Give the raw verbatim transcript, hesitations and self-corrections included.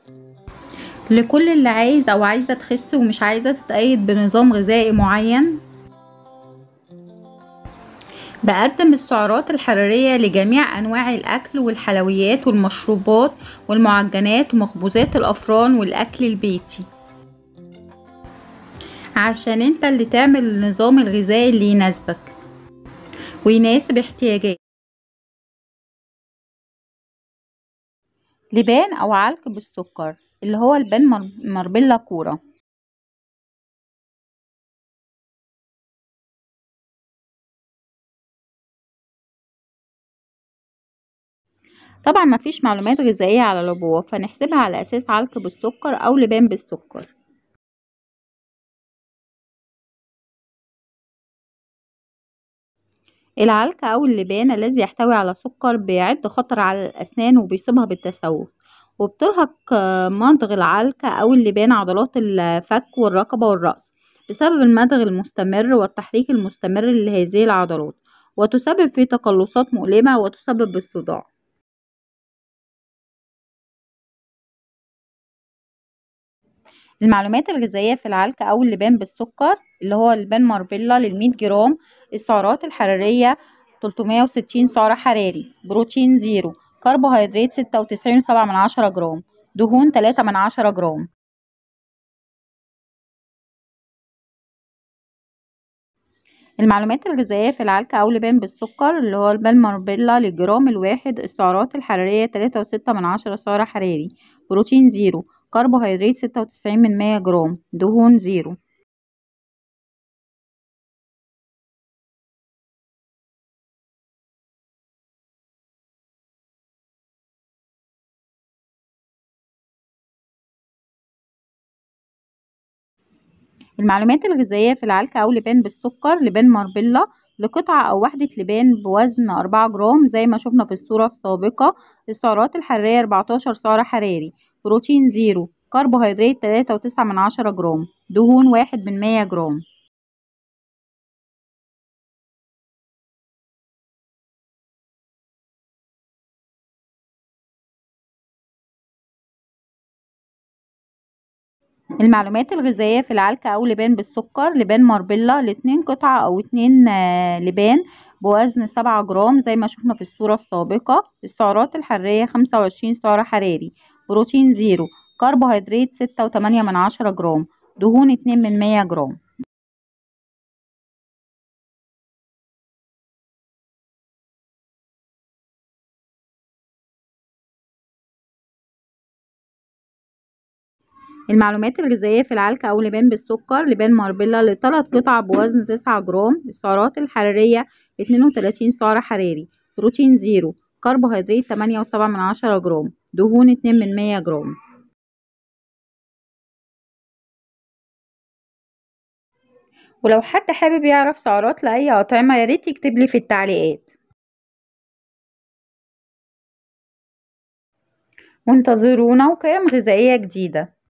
لكل اللي عايز او عايزة تخس ومش عايزة تتقيد بنظام غذائي معين. بقدم السعرات الحرارية لجميع انواع الاكل والحلويات والمشروبات والمعجنات ومخبوزات الافران والاكل البيتي، عشان انت اللي تعمل النظام الغذائي اللي يناسبك ويناسب احتياجاتك. لبان او علك بالسكر اللي هو لبان ماربيلا كورة. طبعا مفيش معلومات غذائية على العبوة، فنحسبها على اساس علك بالسكر او لبان بالسكر. العلك او اللبان الذي يحتوي على سكر بيعد خطر على الاسنان وبيصيبها بالتسوس، وبترهق مضغ العلك او اللبان عضلات الفك والرقبة والرأس بسبب المضغ المستمر والتحريك المستمر لهذه العضلات، وتسبب في تقلصات مؤلمة وتسبب بالصداع. المعلومات الغذائية في العلك أو اللبان بالسكر اللي هو اللبان ماربيلا للمية جرام: السعرات الحرارية تلتمية وستين سعر حراري، بروتين زيرو، كربوهيدرات ستة وتسعين وسبعة من عشرة جرام، دهون تلاتة من عشرة جرام. المعلومات الغذائية في العلك أو لبان بالسكر اللي هو اللبان ماربيلا للجرام الواحد: السعرات الحرارية تلاتة وستة من عشرة سعر حراري، بروتين زيرو، كربوهيدرات ستة وتسعين من مية جرام، دهون زيرو. المعلومات الغذائية في العلك أو لبان بالسكر: لبان ماربيلا لقطعة أو وحدة لبان بوزن أربعة جرام زي ما شفنا في الصورة السابقة. السعرات الحرارية أربعتاشر سعر حراري، بروتين زيرو، كربوهيدرات تلاتة وتسعة من عشرة جرام، دهون واحد من مية جرام. المعلومات الغذائية في العلك أو لبان بالسكر: لبان ماربيلا لاتنين قطعة أو اتنين آه، لبان بوزن سبعة جرام زي ما شفنا في الصورة السابقة. السعرات الحرارية خمسة وعشرين سعر حراري، بروتين زيرو، كربوهيدرات ستة وتمانية من عشرة جرام، دهون اتنين من مية جرام. المعلومات الغذائية في العلك أو لبان بالسكر: لبان ماربيلا لثلاث قطع بوزن تسعة جرام. السعرات الحرارية اتنين وتلاتين سعر حراري، بروتين زيرو، كربوهيدرات تمانية وسبعة من عشرة جرام، دهون اتنين من مية جرام. ولو حد حابب يعرف سعرات لأي أطعمة ياريت يكتبلي في التعليقات. وانتظرونا وقيم غذائية جديدة.